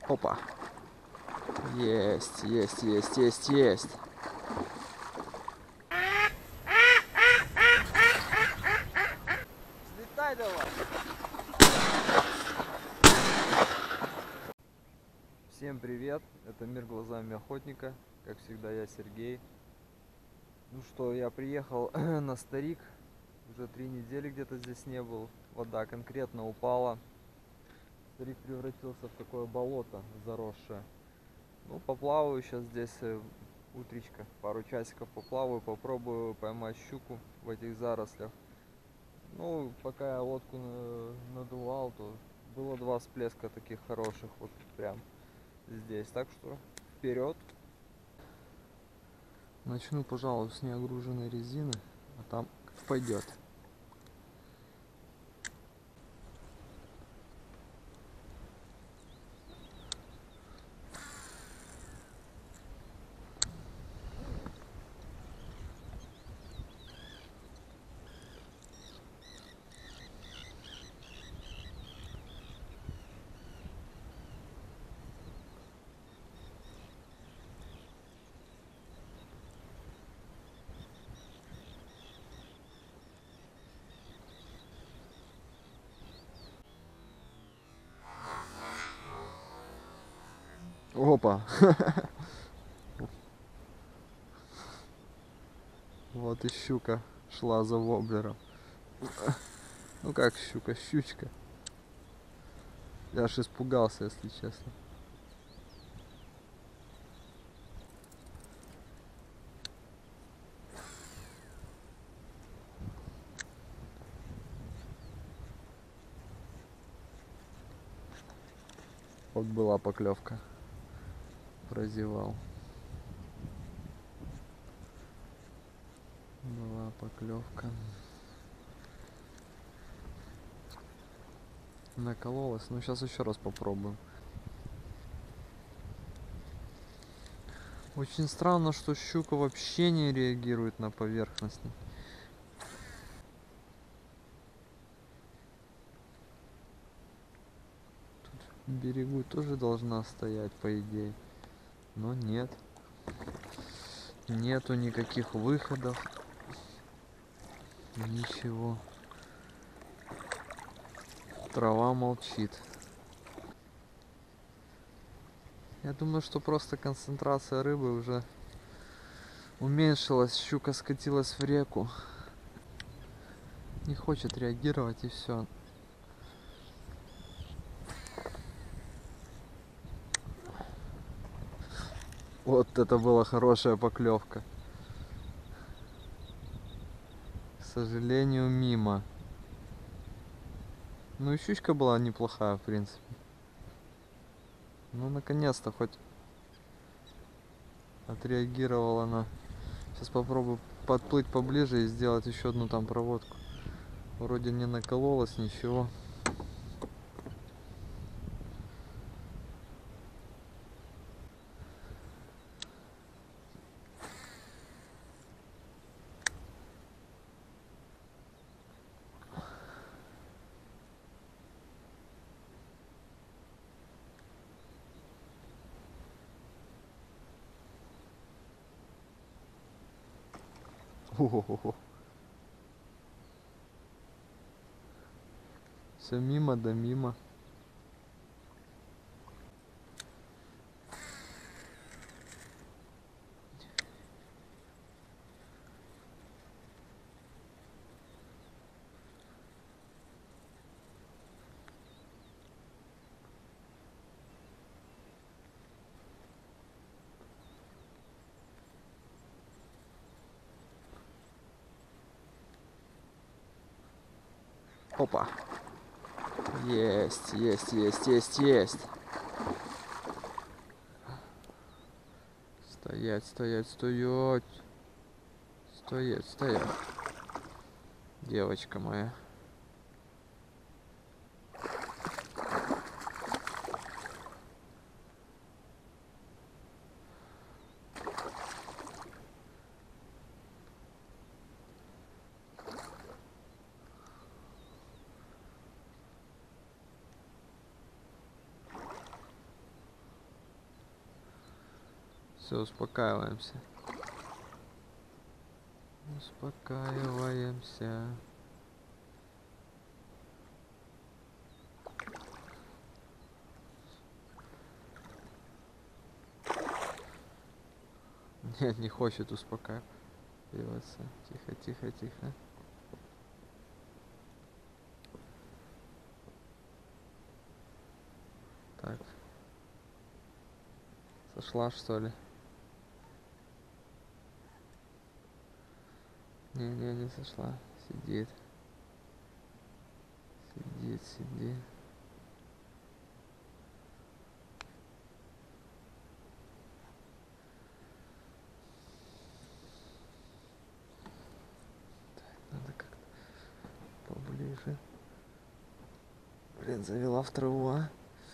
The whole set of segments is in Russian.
Опа. Есть, есть, есть, есть, есть. Слетай давай. Всем привет, это Мир глазами охотника. Как всегда, я Сергей. Ну что, я приехал на Старик. Уже 3 недели где-то здесь не был. Вода конкретно упала. Старик превратился в такое болото заросшее. Ну, поплаваю сейчас здесь утречка. Пару часиков поплаваю, попробую поймать щуку в этих зарослях. Ну, пока я лодку надувал, то было 2 всплеска таких хороших вот прям здесь. Так что вперед. Начну, пожалуй, с неогруженной резины, а там пойдет. Опа! Вот и щука шла за воблером. Ну как щука, щучка. Я аж испугался, если честно. Вот была поклевка. Прозевал. Была поклевка. Накололась. Ну сейчас еще раз попробуем. Очень странно, что щука вообще не реагирует на поверхность. Тут в берегу тоже должна стоять, по идее. Но нет. Нету никаких выходов. Ничего. Трава молчит. Я думаю, что просто концентрация рыбы уже уменьшилась. Щука скатилась в реку. Не хочет реагировать, и все. Вот это была хорошая поклевка. К сожалению, мимо. Ну и щучка была неплохая, в принципе. Ну, наконец-то хоть отреагировала она. Сейчас попробую подплыть поближе и сделать еще одну там проводку. Вроде не накололась, ничего. Все мимо да мимо. Опа. Есть, есть, есть, есть, есть. Стоять, стоять, стоять. Стоять, стоять. Девочка моя. Все, успокаиваемся. Успокаиваемся. Нет, не хочет успокаиваться. Тихо, тихо, тихо. Так. Сошла, что ли? Не сошла. Сидит. Сидит. Надо как-то поближе. Блин, завела в траву, а?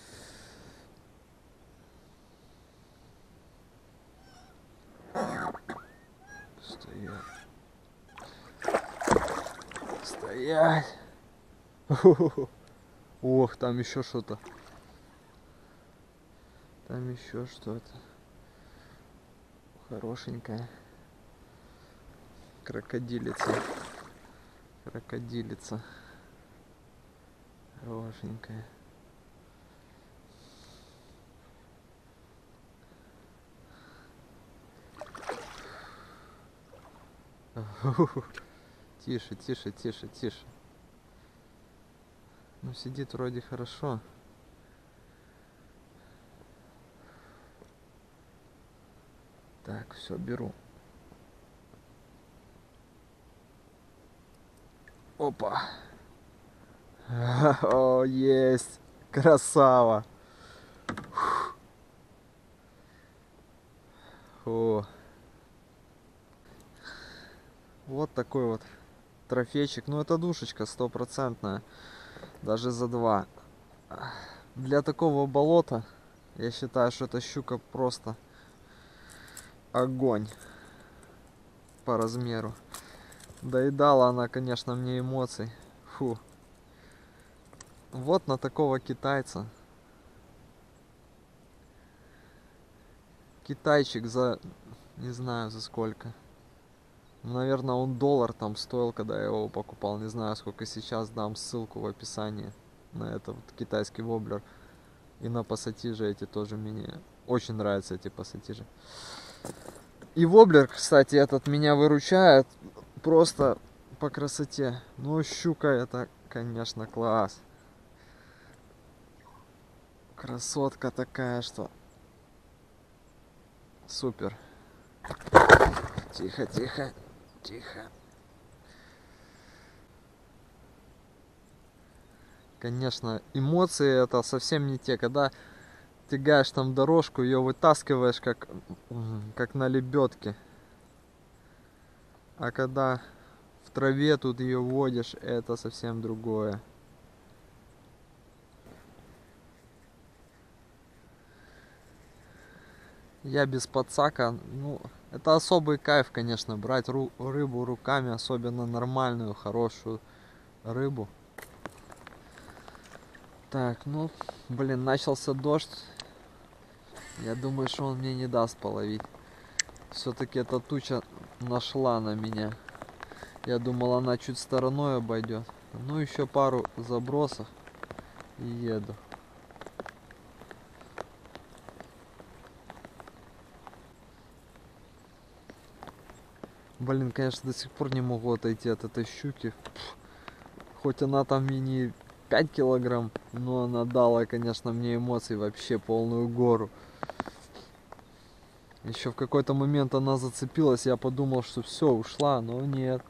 Стоять. Ох, там еще что-то. Там еще что-то. Хорошенькая. Крокодилица. Крокодилица. Хорошенькая. Тише, тише, тише, тише. Ну, сидит вроде хорошо. Так, все, беру. Опа. О, есть. Красава. О. Вот такой вот трофейчик. Ну, это душечка стопроцентная. Даже за 2. Для такого болота я считаю, что эта щука просто огонь по размеру. Доедала она, конечно, мне эмоций. Фу. Вот на такого китайца. Китайчик за... не знаю за сколько. Наверное, он $1 там стоил, когда я его покупал. Не знаю, сколько сейчас. Дам ссылку в описании на этот вот китайский воблер. И на пассатижи эти тоже мне очень нравятся, эти пассатижи. И воблер, кстати, этот меня выручает просто по красоте. Ну, щука это, конечно, класс. Красотка такая, что супер. Тихо, тихо, тихо. Конечно, эмоции это совсем не те, когда тягаешь там дорожку, ее вытаскиваешь как на лебедке. А когда в траве тут ее водишь, это совсем другое. Я без подсака, ну, это особый кайф, конечно, брать рыбу руками, особенно нормальную, хорошую рыбу. Так, ну, блин, начался дождь. Я думаю, что он мне не даст половить. Все-таки эта туча нашла на меня. Я думал, она чуть стороной обойдет. Ну, еще пару забросов и еду. Блин, конечно, до сих пор не могу отойти от этой щуки. Хоть она там и не 5 килограмм, но она дала, конечно, мне эмоций вообще полную гору. Еще в какой-то момент она зацепилась, я подумал, что все, ушла, но нет.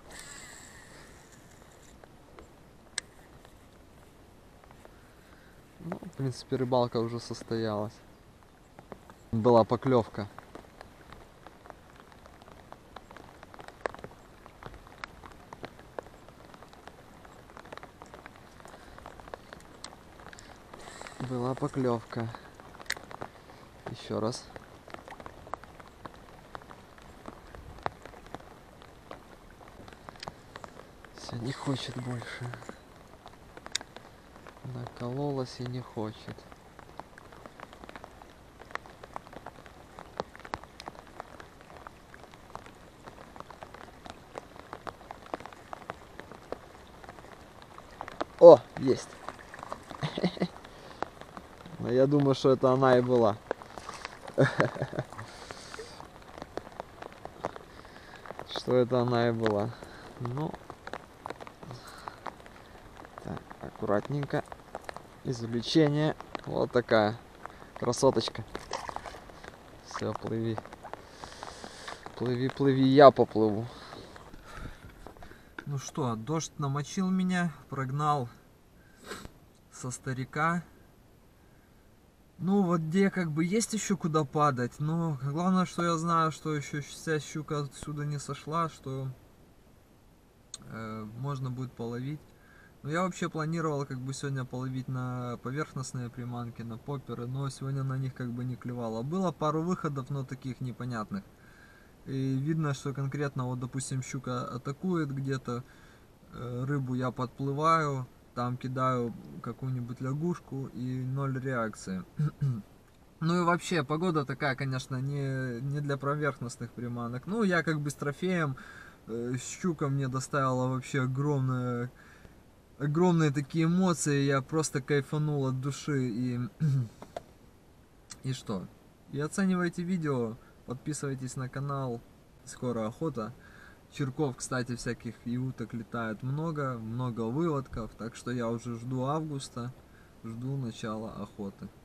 Ну, в принципе, рыбалка уже состоялась. Была поклевка. Была поклевка. Еще раз. Все, не хочет больше. Накололась и не хочет. О, есть. Но я думаю, что это она и была. Что это она и была. Ну, так, аккуратненько. Извлечение. Вот такая красоточка. Все, плыви. Плыви, плыви, я поплыву. Ну что, дождь намочил меня, прогнал со старика. Ну, вот где как бы есть еще куда падать, но главное, что я знаю, что еще вся щука отсюда не сошла, что можно будет половить. Но я вообще планировал как бы сегодня половить на поверхностные приманки, на попперы, но сегодня на них как бы не клевало. Было пару выходов, но таких непонятных. И видно, что конкретно, вот допустим, щука атакует где-то, рыбу я подплываю, там кидаю какую-нибудь лягушку и ноль реакции. Ну и вообще, погода такая, конечно, не для поверхностных приманок. Ну, я как бы с трофеем, щука мне доставила вообще огромные такие эмоции. Я просто кайфанул от души. И что? И оценивайте видео, подписывайтесь на канал. Скоро охота. Черков, кстати, всяких и уток летает много, много выводков. Так что я уже жду августа, жду начала охоты.